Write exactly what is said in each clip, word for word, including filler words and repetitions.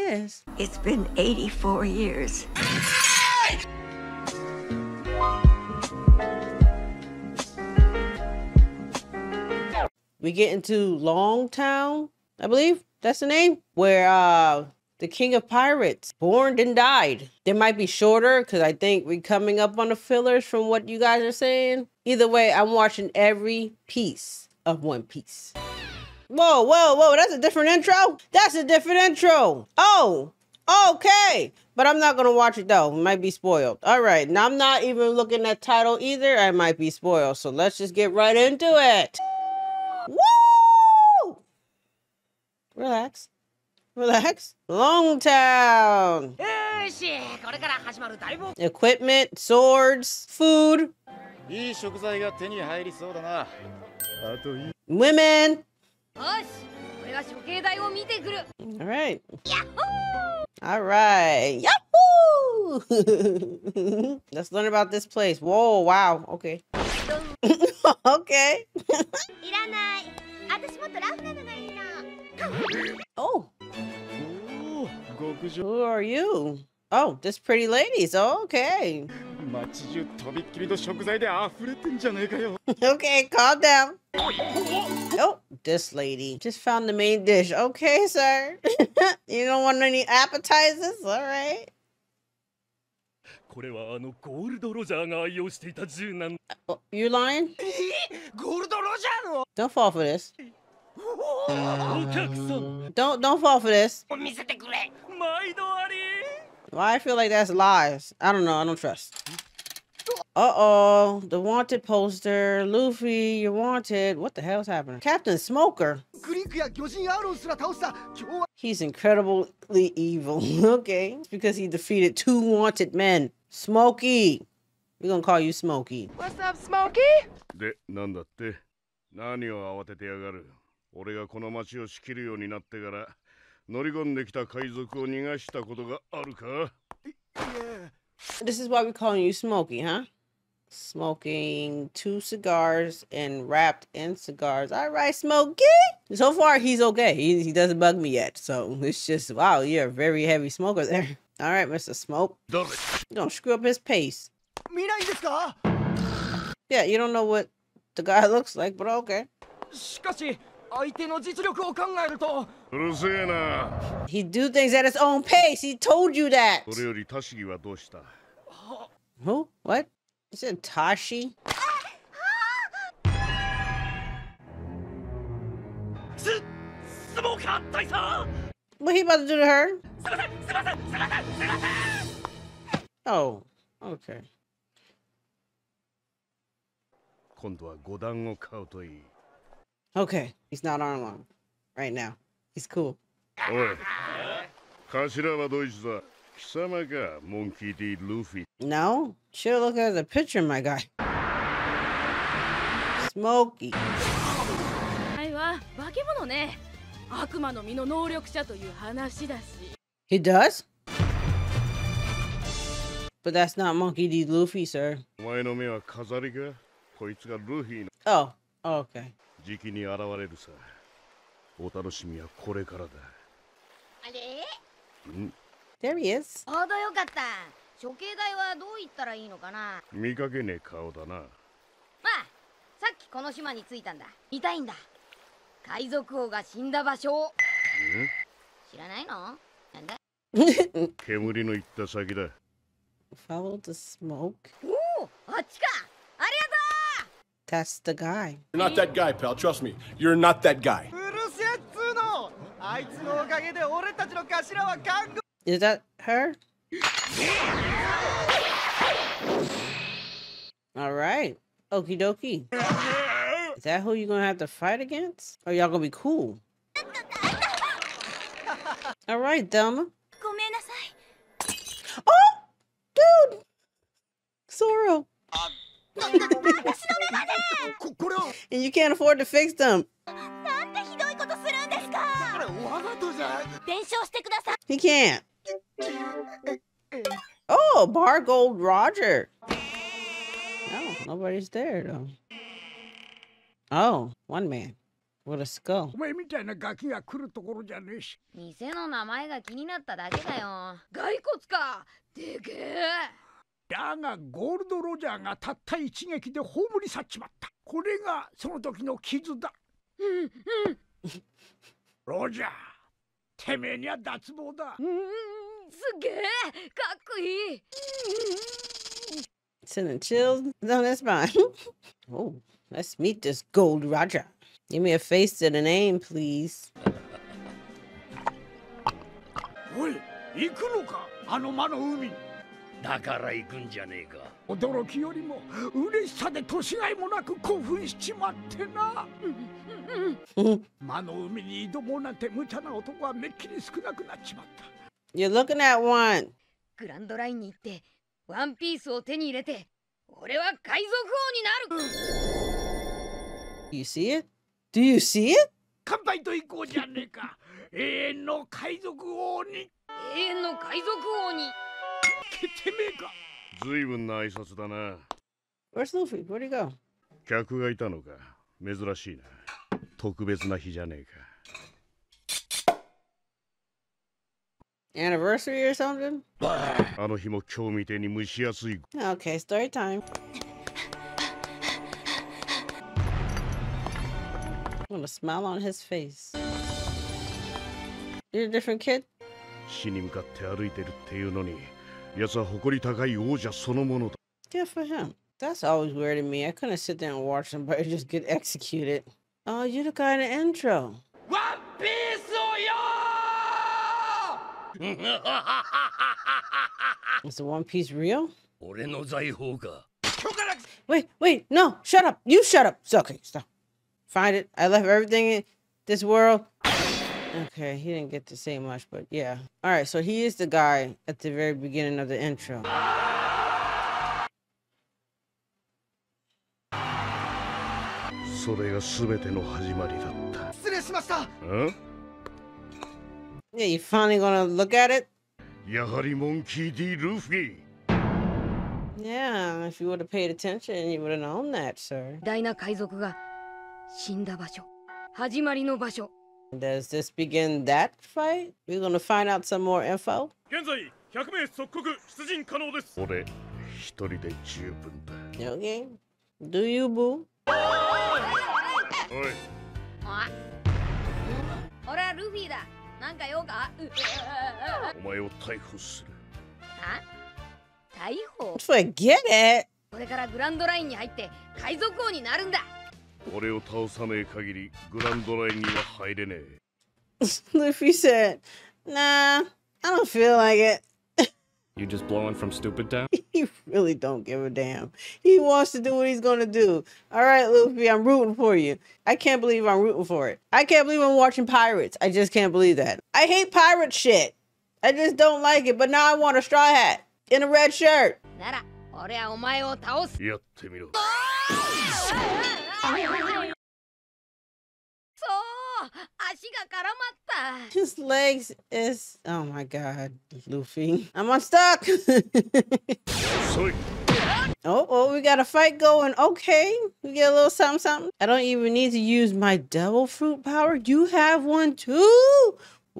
is. It's been eighty-four years. We get into Loguetown, I believe that's the name, where uh the king of pirates born and died. They might be shorter because I think we're coming up on the fillers from what you guys are saying. Either way, I'm watching every piece of One Piece. Whoa, whoa, whoa, that's a different intro? That's a different intro. Oh, okay. But I'm not gonna watch it though, it might be spoiled. All right, now I'm not even looking at title either, I might be spoiled. So let's just get right into it. Woo! Relax. Relax. Loguetown. Equipment, swords, food. Women. Alright. Alright. Yahoo! Let's learn about this place. Whoa, wow. Okay. Okay. Oh. Who are you? Oh, this pretty ladies. Oh, okay. Okay, calm down. Oh, this lady just found the main dish. Okay, sir. You don't want any appetizers? All right. Oh, you lying? Don't fall for this. Don't don't fall for this. Why I feel like that's lies. I don't know. I don't trust. Uh-oh. The wanted poster. Luffy, you're wanted. What the hell's happening? Captain Smoker. He's incredibly evil. Okay. It's because he defeated two wanted men. Smokey. We're gonna call you Smokey. What's up, Smokey? This is why we're calling you Smokey, huh? Smoking two cigars and wrapped in cigars. All right, Smokey. So far, he's okay. He, he doesn't bug me yet. So it's just, wow, you're a very heavy smoker there. All right, Mister Smoke. Don't screw up his pace. Yeah, you don't know what the guy looks like, but okay. He do things at his own pace. He told you that. Who? What? You said Tashi? What he about to do to her? Oh, okay. Okay, he's not on long right now. He's cool. No, should look at the picture, my guy. Smokey. He does? But that's not Monkey D. Luffy, sir. Oh, oh okay. There he is. Follow the smoke. That's the guy. You're not that guy, pal. Trust me. You're not that guy. Is that her? All right. Okie dokie. Is that who you're gonna have to fight against? Or y'all gonna be cool? All right, Delma. Oh, dude. Zoro. And you can't afford to fix them. He can't. Oh, Bar Gold Roger. No, nobody's there though. Oh, one man. With a skull. お前みたいなガキが来るところじゃねえし。 店の名前が気になっただけだよ。骸骨か。でけえ。 だがゴールドロジャーがたった一撃で葬り去っちまった。これがその時の傷だ。 うんうん。 ロジャー、てめえには脱帽だ。 うん、すげえ。かっこいい。 Sending chills down his spine. Oh, let's meet this Gold Roger. Give me a face to the name, please. おい、行くのか、あの魔の海。 だから行くんじゃねえか。 驚きよりも嬉しさで年がいもなく興奮しちまってな。魔の海に挑もうなんて無茶な男はめっきり少なくなっちまった。 You're looking at one. グランドラインに行ってワンピースを手に入れて、俺は海賊王になる。 You see it? Do you see it? 乾杯と行こうじゃねえか。永遠の海賊王に。 永遠の海賊王に。 てめえか。 ずいぶんな挨拶だな。 Where's Luffy? Where'd he go? 客がいたのか。珍しいな。特別な日じゃねえか。 Anniversary or something? あの日も今日みてえに蒸しやすい。 Okay, story time. With a smile on his face. You're a different kid? 死に向かって歩いてるっていうのに、奴は誇り高い王者そのものだ。 Good for him. That's always weird to me. I couldn't sit there and watch somebody just get executed. Oh, you're the guy in the intro. One Piece Is the One Piece real? 俺の財宝か。 Wait, wait, no, shut up. You shut up. It's okay, stop. Find it. I left everything in this world. Okay, he didn't get to say much, but yeah. All right, so he is the guy at the very beginning of the intro. それが全ての始まりだった。 失礼しました。 ん？ Yeah, you finally gonna look at it? やはりモンキー D ルフィ。 Yeah, if you would have paid attention, you would have known that, sir. 偉大な海賊が死んだ場所。始まりの場所。 Does this begin that fight? We're gonna find out some more info? 現在ひゃく名即刻出陣可能です。 俺一人で十分だ。 Okay. Do you, boo? おい。 あ、俺はルフィだ。なんか用か？ お前を逮捕する。 あ？逮捕？ Forget it! これからグランドラインに入って海賊王になるんだ。 俺を倒さねえ限りグランドラインには入れねえ。 Luffy said, nah, I don't feel like it. You just blowing from stupid town? He really don't give a damn. He wants to do what he's gonna do. All right, Luffy, I'm rooting for you. I can't believe I'm rooting for it. I can't believe I'm watching pirates. I just can't believe that. I hate pirate shit. I just don't like it, but now I want a straw hat in a red shirt. なら、俺はお前を倒す。 やってみろ。 そう、足が絡まった。 His legs is... Oh my god, Luffy. I'm unstuck. Oh, oh, we got a fight going. Okay, we get a little something, something. I don't even need to use my devil fruit power. You have one too?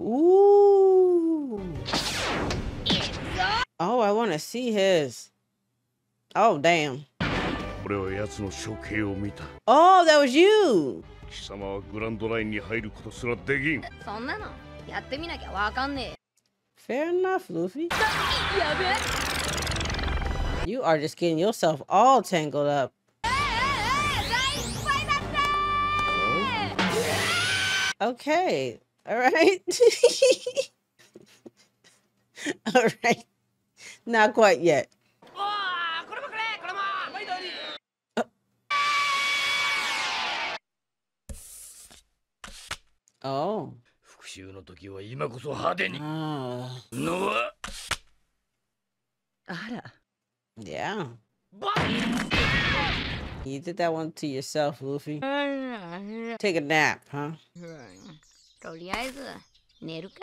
Ooh. Oh, I want to see his. Oh, damn. 俺は奴の処刑を見た。 Oh, that was you. 貴様はグランドラインに入ることすらできん。 そんなのやってみなきゃわかんねえ。Fair enough, Luffy. やべえ。 You are just getting yourself all tangled up. Okay. All right. All right. Not quite yet. Oh. 復讐の時は今こそ派手に。 Oh. のは。 あら。 Yeah. You did that one to yourself, Luffy. Take a nap, huh? とりあえず寝るか。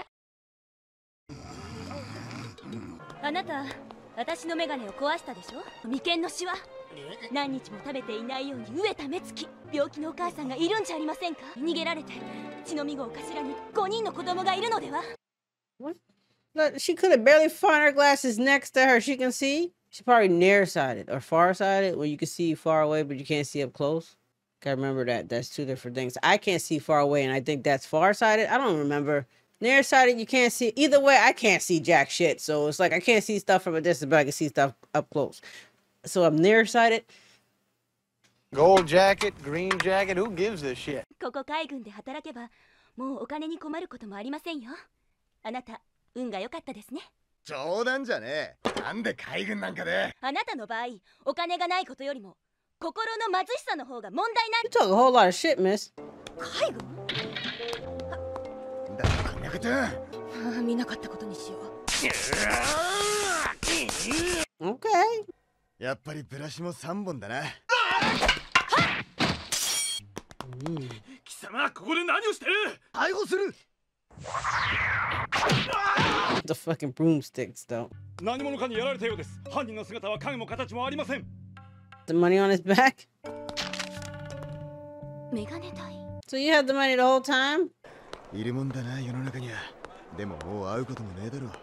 あなた、私のメガネを壊したでしょ？眉間のシワ。 何日も食べていないように飢えた目つき。病気のお母さんがいるんじゃありませんか。逃げられて血のみ号頭にごにんの子供がいるのでは。 What? Look, she could have barely find her glasses next to her. She can see. She's probably nearsighted or farsighted, where you can see far away but you can't see up close. Gotta remember that. That's two different things. I can't see far away, and I think that's farsighted. I don't remember. Nearsighted, you can't see. Either way, I can't see jack shit. So it's like I can't see stuff from a distance, but I can see stuff up close. So I'm nearsighted. Gold jacket, green jacket, who gives a shit? ここ海軍で働けばもうお金に困ることもありませんよ。あなた運が良かったですね。 冗談じゃねえ。なんで海軍なんかで。 あなたの場合、お金がないことよりも心の貧しさの方が問題なん。 You talk a whole lot of shit, miss. 海軍？ だからこんなこと。 ああ、見なかったことにしよう。 Okay. やっぱりブラシも三本だな。 貴様ここで何をしてる？ 逮捕する。 The fucking broomsticks, though. 何者かにやられたようです。犯人の姿は影も形もありません。 The money on his back? メガネ代。 So you had the money the whole time? いるもんだな世の中には。でももう会うこともねえだろ。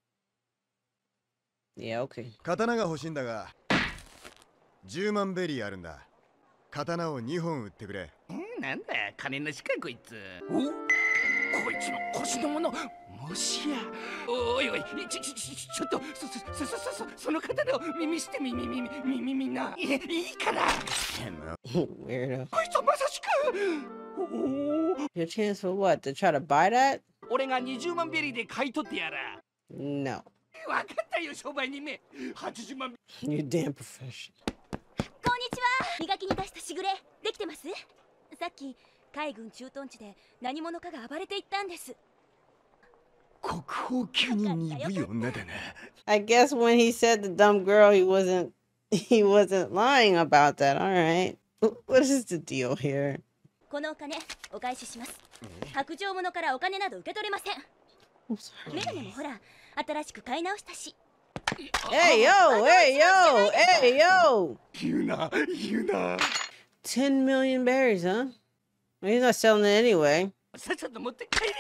Yeah, okay. 刀が欲しいんだが、じゅうまんベリーあるんだ。刀をにほん売ってくれ。 なんだ金なしかこいつ。お、こいつの腰のもの。もしや。おいおい、ちちちちょっとそそそそそその刀を見してみみみみみみんな。いいから。 Weirdo. こいつはまさしく。 Your chance for what? To try to buy that? 俺がにじゅうまんベリーで買い取ってやら。 No. わかったよ商売人め。はちじゅうまん。 You damn professional. こんにちは。磨きに出したしぐれできてます？さっき海軍駐屯地で何者かが暴れていったんです。 国宝級に鈍い女だな。 I guess when he said the dumb girl, he wasn't he wasn't lying about that. All right. What is the deal here? このお金お返しします。白状者からお金など受け取れません。メガネもほら新しく買い直したし。 Hey yo, hey yo, hey yo. 言うな、言うな。 ten million berries, huh? Well, he's not selling it anyway. さっさと持って帰れ。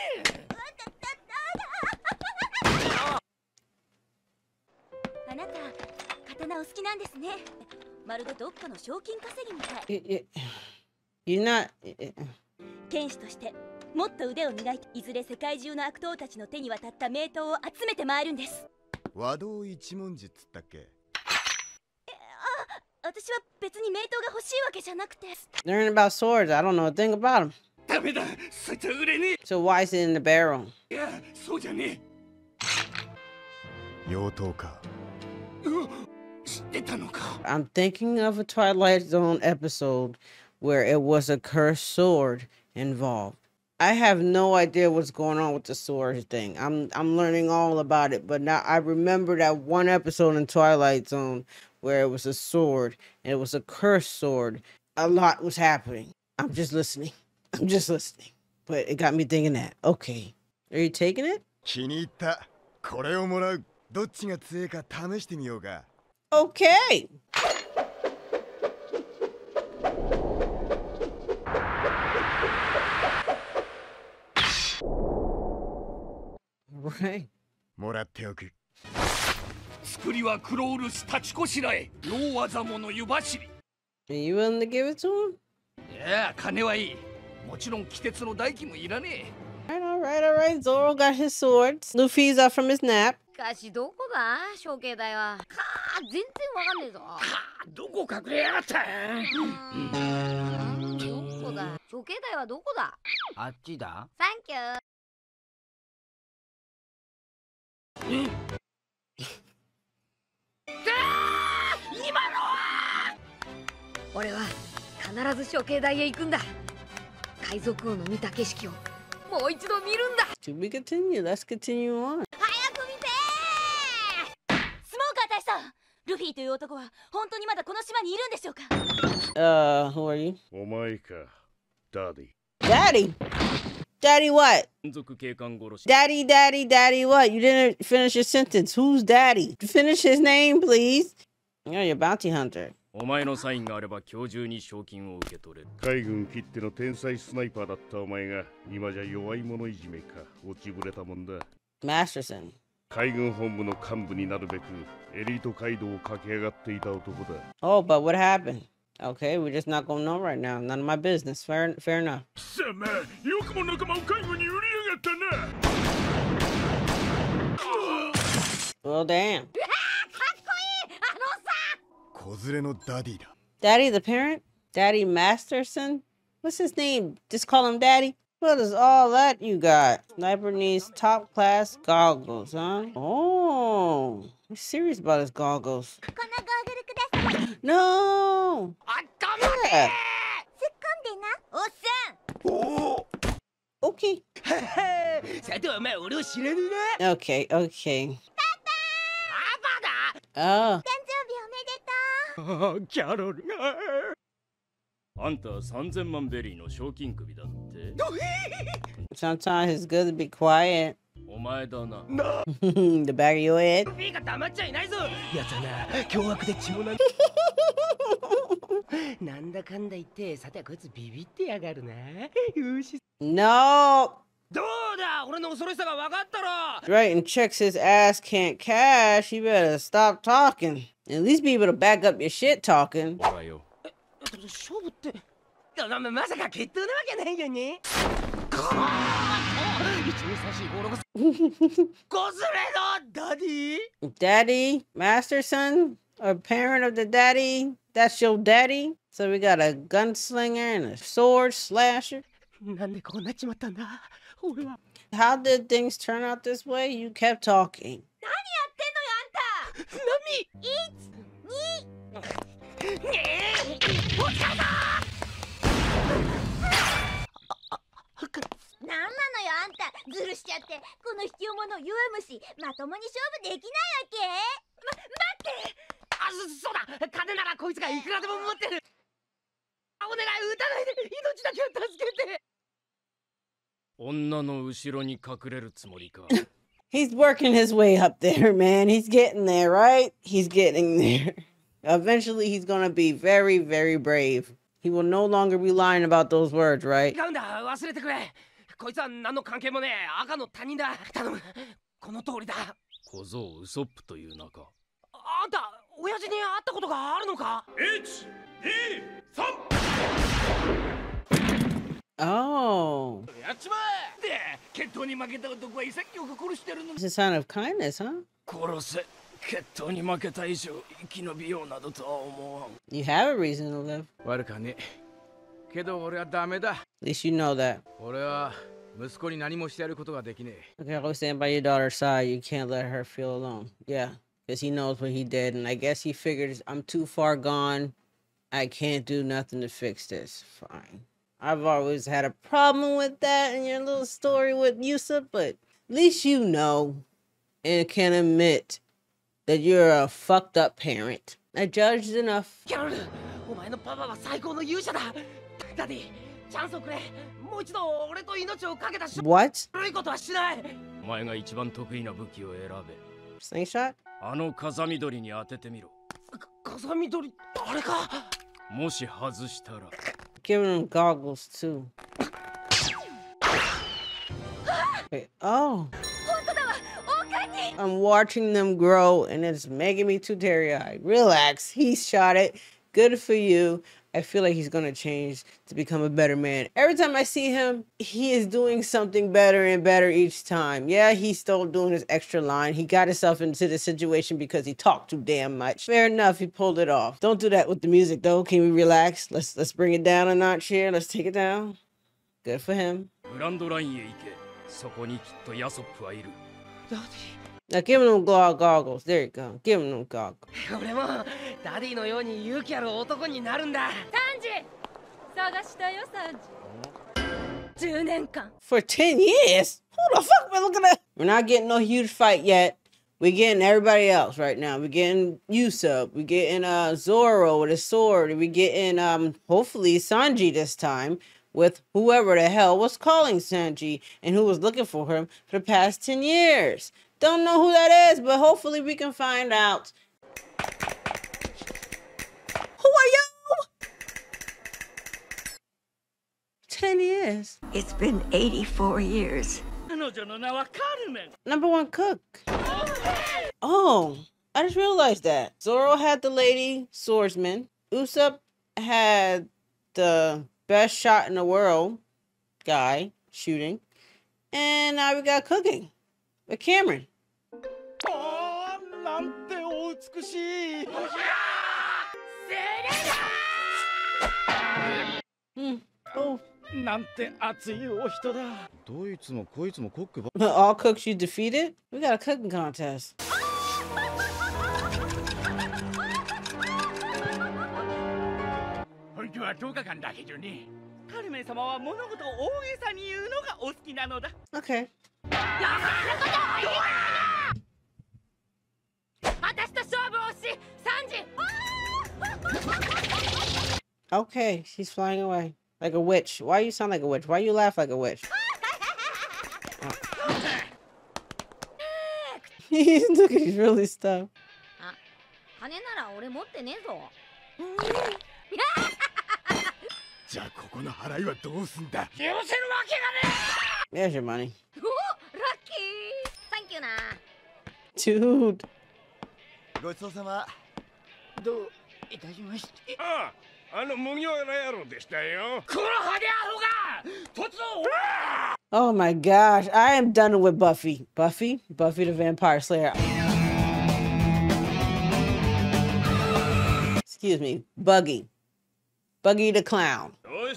あなた刀お好きなんですね。まるでどっかの賞金稼ぎみたい。 You- you- You're not. 剣士としてもっと腕を磨いて、いずれ世界中の悪党たちの手に渡った名刀を集めて回るんです。 和道一文字っつったっけ。 え、あ、私は別に名刀が欲しいわけじゃなくて。 Learn about swords. I don't know a thing about them. ダメだ、そいつは売れねえ。 So why is it in the barrel? いや、そうじゃねえ。 妖刀か。 知ってたのか。 I'm thinking of a Twilight Zone episode where it was a cursed sword involved. I have no idea what's going on with the sword thing. I'm I'm learning all about it, but now I remember that one episode in Twilight Zone where it was a sword and it was a cursed sword. A lot was happening. I'm just listening. I'm just listening. But it got me thinking that. Okay. Are you taking it? 気に入った。これをもらう。どっちが強いか試してみようか。 Okay. Right. もらっておく。 作りは黒漆立ちこしらえ。老技者湯走り。 Are you willing to give it to him? いや、金はいい。もちろん季節の代金もいらねえ。 All right, all right. Zoro got his swords. Luffy's up from his nap. しかしどこだ処刑台は。かあ全然わかんねえぞ。 はあ、どこ隠れやがった。 うーんどこだ処刑台はどこだ。 あっちだ。 サンキュー。俺は必ず処刑台へ行くんだ。海賊王の見た景色をもう一度見るんだ。 To be continued. Let's continue on. 早く見てー。スモーカー大佐、ルフィという男は本当にまだこの島にいるんでしょうか。 Uh, who are you? お前か、ダディ。 Daddy? Daddy what? 連続警官殺し。 Daddy, daddy, daddy what? You didn't finish your sentence. Who's daddy? Finish his name, please. You're your bounty hunter. お前のサインがあれば今日中に賞金を受け取れる。 海軍きっての天才スナイパーだったお前が今じゃ弱い者いじめか落ちぶれたもんだ。 Masterson. 海軍本部の幹部になるべくエリート街道を駆け上がっていた男だ。 Oh, but what happened? Okay, we're just not gonna know right now. None of my business. Fair, fair enough. さま、よくも仲間を海軍に売りやがったな。 Well, damn. 子連れのダディだ。 Daddy the parent? Daddy Masterson? What's his name? Just call him Daddy? What is all that you got? Sniper needs top class goggles, huh? Oh, he's serious about his goggles. このゴーグルください。 No! あったまれ Yeah. 突っ込んでな、おっさん。 Okay. さてお前俺を知らねえな。 Okay, okay. パパだ。 Oh, 誕生日おめでとう。 ああ、キャロルが。 あんたさんぜんまんベリーの賞金首だって。 sometimes it's good to be quiet. お前だな。 The back of your head. ビーが黙っちゃいないぞ。やつはな、凶悪で血もな。なんだかんだ言って、さてこいつビビってやがるな。よし。 No! どうだ、俺の恐ろしさが分かったろ。 Right, and checks his ass can't cash. You better stop talking. At least be able to back up your shit talking. ほらよ。 勝負って。ま、まさか決闘なわけないよね。いち、に、さん、し、ご、ろく、ごずれのダディ Daddy, Masterson, or parent of the daddy. That's your daddy. So we got a gunslinger and a sword slasher. なんでこうなっちまったんだ俺は。 How did things turn out this way? You kept talking. 何やってんのよあんた。 ナミいち、に。 ねえお疲れさなんなのよあんた。ずるしちゃって。この卑怯者弱虫、まともに勝負できないわけ。ま、待って。 あ、そ、そうだ金ならこいつがいくらでも持ってる。お願い撃たないで命だけは助けて。 女の後ろに隠れるつもりか。 He's working his way up there, man. He's getting there, right? He's getting there. Eventually, he's gonna be very, very brave. He will no longer be lying about those words, right? 違うんだ、忘れてくれ。こいつは何の関係もねえ赤の他人だ。頼む、この通りだ。 小僧ウソップという仲。 あんた親父に会ったことがあるのか。 いち、に、さん。 Oh. やっちまえ。で、決闘に負けた男は潔く殺してるの。 It's a sign of kindness, huh? 殺せ。決闘に負けた以上生き延びようなどとは思わん。 You have a reason to live. 悪かね。けど俺はダメだ。 At least you know that. 俺は息子に何もしてやることができねえ。 Okay, always stand by your daughter's side. You can't let her feel alone. Yeah, because he knows what he did, and I guess he figured I'm too far gone. I can't do nothing to fix this. Fine. I've always had a problem with that in your little story with Usopp, but at least you know and can admit that you're a fucked up parent. I judged enough. キャロル、お前のパパは最高の勇者だ。ダディ、チャンスをくれ。もう一度俺と命をかけたし。 What? 悪いことはしない。 お前が一番得意な武器を選べ。 Slingshot? あの風見鶏に当ててみろ。 風見鶏、あれか。 もし外したら。 Giving him goggles too. Wait, oh. I'm watching them grow and it's making me too teary-eyed. Relax, he shot it. Good for you. I feel like he's gonna change to become a better man. Every time I see him, he is doing something better and better each time. Yeah, he's still doing his extra line. He got himself into this situation because he talked too damn much. Fair enough, he pulled it off. Don't do that with the music though. Can we relax? Let's let's bring it down a notch here. Let's take it down. Good for him. グランドラインへ行け。そこにきっとヤソップはいる。 ダデ Now give him them gog- goggles. There you go. Give him them goggles. ィ、俺もダディのように勇気ある男になるんだ。 サンジ探したよサンジ。じゅうねんかん。 For ten years? Who the fuck am I looking at? We're not getting no huge fight yet. We're getting everybody else right now. We're getting Usopp. We're getting uh, Zoro with his sword. We're getting, um, hopefully, Sanji this time with whoever the hell was calling Sanji and who was looking for him for the past ten years. Don't know who that is, but hopefully we can find out. Who ten years. It's been eighty-four years. Number one cook. Oh, I just realized that. Zoro had the lady swordsman. Usopp had the best shot in the world guy shooting. And now we got cooking with Cameron. Hmm. Oh. All cooks you defeated? We got a cooking contest. Okay. Okay, she's flying away. Like a witch. Why you sound like a witch? Why you laugh like a witch? Oh. Look, he's really stuffed. There's your money. Dude. Oh my gosh, I am done with Buffy. Buffy? Buffy the Vampire Slayer. Excuse me, Buggy. Buggy the Clown.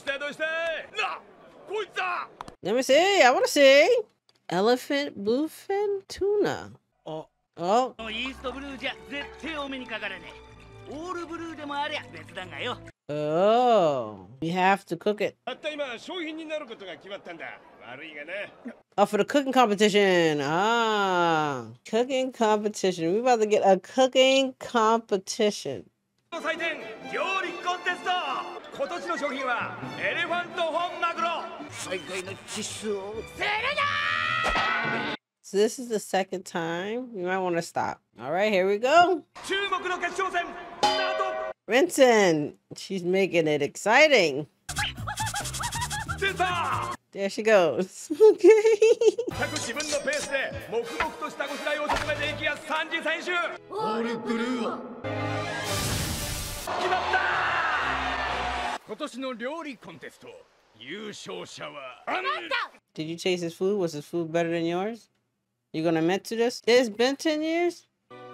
Let me see, I want to see. Elephant, bluefin, tuna. Oh. Oh. Oh, you have to cook it. Oh, for the cooking competition. Ah, cooking competition. We about to get a cooking competition. So this is the second time. You might want to stop. All right, here we go. Rinsen. She's making it exciting. There she goes. Okay. Did you taste his food? Was his food better than yours? You gonna admit to this? It's been ten years?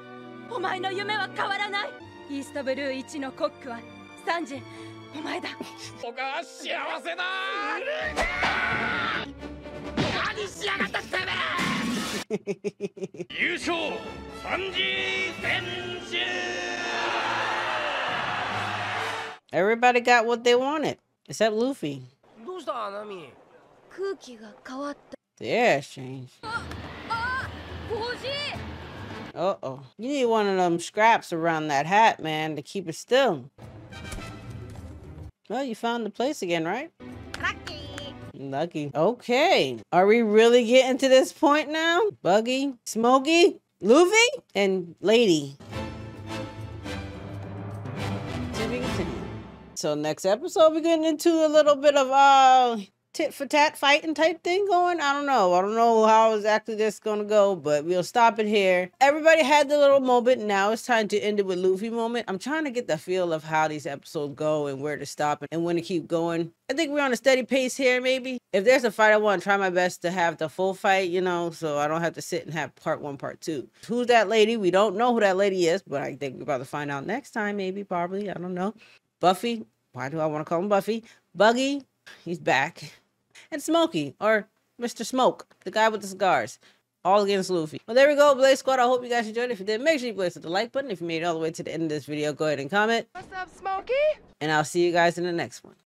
Everybody got what they wanted, except Luffy. The air has changed. Uh-oh. You need one of them scraps around that hat, man, to keep it still. Well, you found the place again, right? Lucky. Lucky. Okay. Are we really getting to this point now? Buggy, Smokey, Luffy, and Lady. To be continued. So next episode, we're getting into a little bit of uh tit for tat fighting type thing going. I don't know. I don't know how exactly this is gonna go, but we'll stop it here. Everybody had the little moment. Now it's time to end it with Luffy moment. I'm trying to get the feel of how these episodes go and where to stop and when to keep going. I think we're on a steady pace here, maybe. If there's a fight, I want to try my best to have the full fight, you know, so I don't have to sit and have part one, part two. Who's that lady? We don't know who that lady is, but I think we're about to find out next time, maybe, probably. I don't know. Buffy. Why do I want to call him Buffy? Buggy. He's back. And Smokey, or Mister Smoke, the guy with the cigars. All against Luffy. Well, there we go, Blaze Squad. I hope you guys enjoyed it. If you did, make sure you place the like button. If you made it all the way to the end of this video, go ahead and comment. What's up, Smokey? And I'll see you guys in the next one.